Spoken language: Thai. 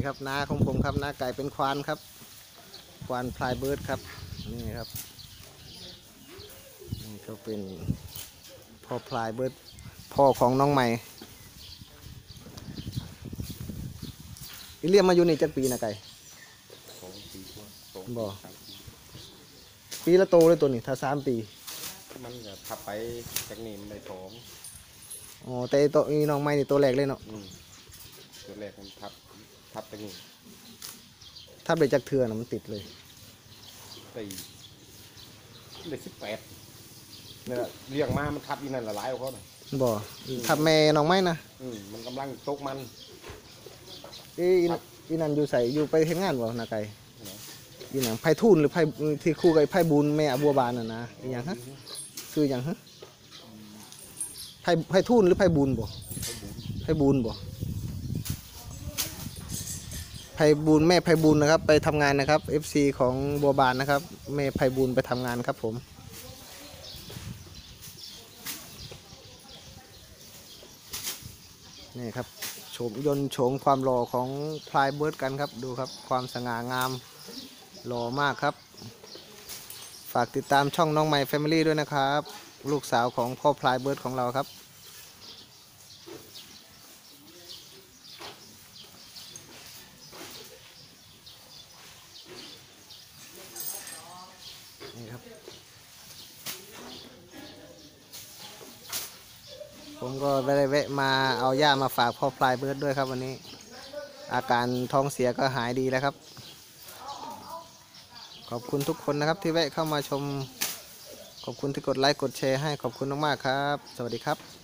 นี่ครับนาของผมครับนาไก่เป็นควานครับควานพลายเบิร์ดครับนี่ครับนี่ก็เป็นพ่อพลายเบิร์ดพ่อของน้องใหม่เรียกมาอยู่นี่จักปีนะไก่ 2 ปีกว่าบ่ปีละโตเลยตัวนี้ถ้า3 ปีมันจะทับไปจากนี้มันได้2 อ๋อแต่ตัวนี้น้องใหม่นี่ตัวแรกเลยเนาะตัวแรกมันทับจากนี้ถ้าไปจากเถื่อนมันติดเลยได้18เนี่ยเลี้ยงมามันทับอีนั่นละหลายกว่าเขาหน่อยบ่ทับแม่น้องใหม่นะมันกำลังตกมันอีนั่นอยู่ใส่อยู่ไปเฮ็ดงานบ่นาไก่อีหยังไผ่ทูนหรือไผ่ที่คู่กับไผ่บุญแม่บัวบานน่ะนะอีหยังฮะคือหยังฮะไผ่ทูนหรือไผ่บุญบ่ไผ่บุญบ่ไผ่บุญแม่ไผ่บุญนะครับไปทำงานนะครับ FC ของบัวบานนะครับแม่ไผ่บุญไปทำงานครับผมนี่ครับโฉมยนต์โฉมความหล่อของพลายเบิร์ดกันครับดูครับความสง่างามหล่อมากครับฝากติดตามช่องน้องใหม่แฟมิลี่ด้วยนะครับลูกสาวของพ่อพลายเบิร์ดของเราครับนี่ครับผมก็ได้แวะมาเอาหญ้ามาฝากพ่อพลายเบิร์ดด้วยครับวันนี้อาการท้องเสียก็หายดีแล้วครับขอบคุณทุกคนนะครับที่แวะเข้ามาชมขอบคุณที่กดไลค์กดแชร์ให้ขอบคุณมากๆครับสวัสดีครับ